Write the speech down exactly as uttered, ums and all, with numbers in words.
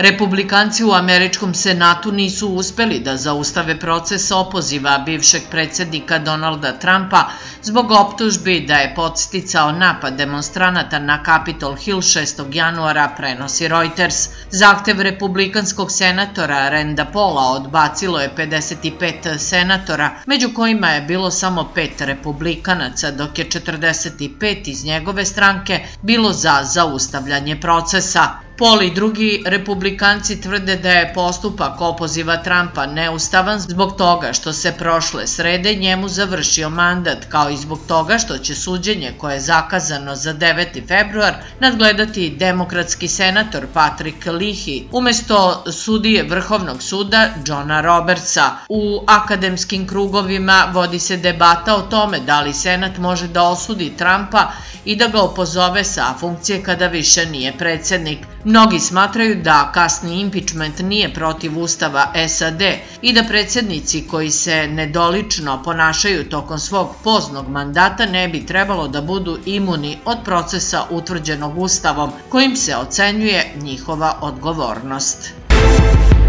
Republikanci u američkom senatu nisu uspeli da zaustave proces opoziva bivšeg predsjednika Donalda Trumpa zbog optužbi da je podsticao napad demonstranata na Capitol Hill šestog januara, prenosi Reuters. Zahtev republikanskog senatora Randa Paula odbacilo je pedeset pet senatora, među kojima je bilo samo pet republikanaca, dok je četrdeset pet iz njegove stranke bilo za zaustavljanje procesa. Paul i drugi republikanci tvrde da je postupak opoziva Trumpa neustavan zbog toga što se prošle srede njemu završio mandat, kao i zbog toga što će suđenje koje je zakazano za deveti februar nadgledati demokratski senator Patrick Leahy umesto sudije Vrhovnog suda Johna Robertsa. U akademskim krugovima vodi se debata o tome da li senat može da osudi Trumpa i da ga opozove sa funkcije kada više nije predsjednik. Mnogi smatraju da kasni impičment nije protiv Ustava S A D i da predsjednici koji se nedolično ponašaju tokom svog poznog mandata ne bi trebalo da budu imuni od procesa utvrđenog Ustavom kojim se ocenjuje njihova odgovornost.